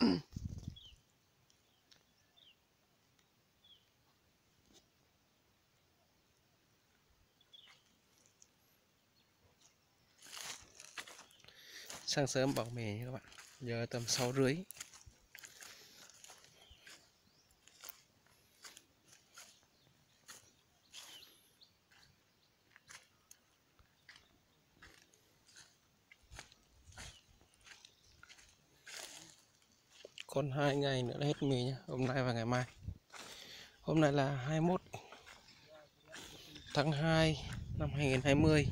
Sáng sớm bỏ mì nha các bạn, giờ tầm 6 rưỡi. Còn 2 ngày nữa là hết mì nhá, hôm nay và ngày mai. Hôm nay là 21 tháng 2 năm 2020.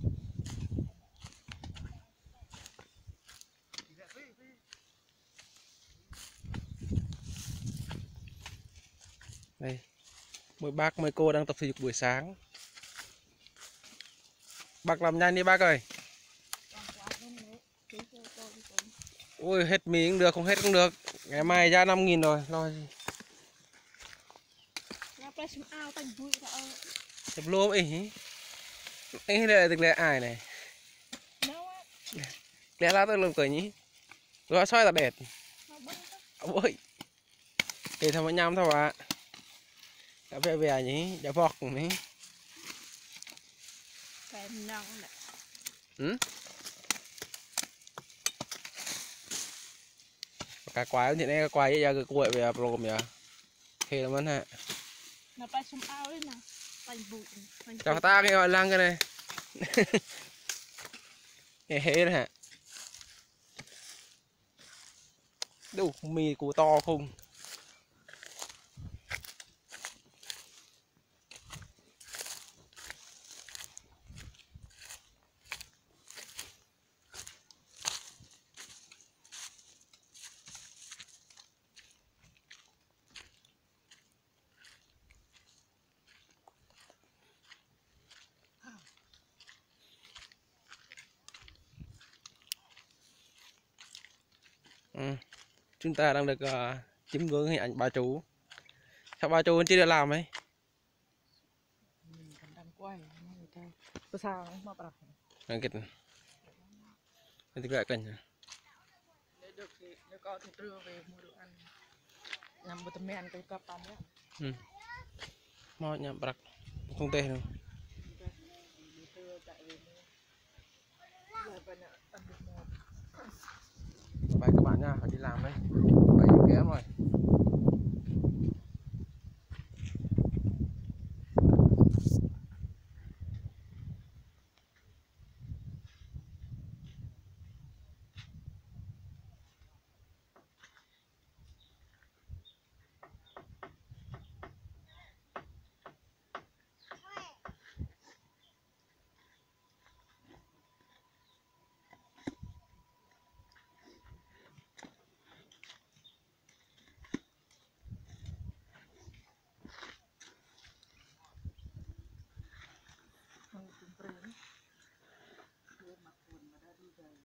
Đây, mỗi bác mấy cô đang tập thể dục buổi sáng. Bác làm nhanh đi bác ơi. Ôi hết mì cũng được, không hết cũng được. Ngày mai ra 5.000 rồi, lo gì. Chụp lô ấy. Anh đây là ai này? Lẽ lá tôi làm cười nhỉ? Rồi soi là đẹp. Ôi. Thì thằng anh nhâm thôi ạ. Đã về về nhỉ, đã vọt nhỉ. Ừ? Cả quái thì này quái ra cái cuội về pro kìa. Khi là mất hả? Nó phải xung ao đấy nè. Cho ta cái gọi lăng cái này. Nghe hết hả? Đủ mì củ to không? Ừ. Chúng ta đang được chiêm ngưỡng hình ảnh bà chú. Sao bà chú vẫn chưa được làm ấy? Mình còn đang quay người ta. Có sao không mà bật. Đang kịch. Thì lại cảnh. Nếu được thì nếu có thì đưa về mua đồ ăn. Nhằm bữa men cái cặp ăn nhá. Ừ. Mau nhầm bạc. Không tệ đâu. Đưa chạy về mua. Rồi bên ăn được mua. Bye các bạn nha, phải đi làm đây. 7 kém rồi. Không cũng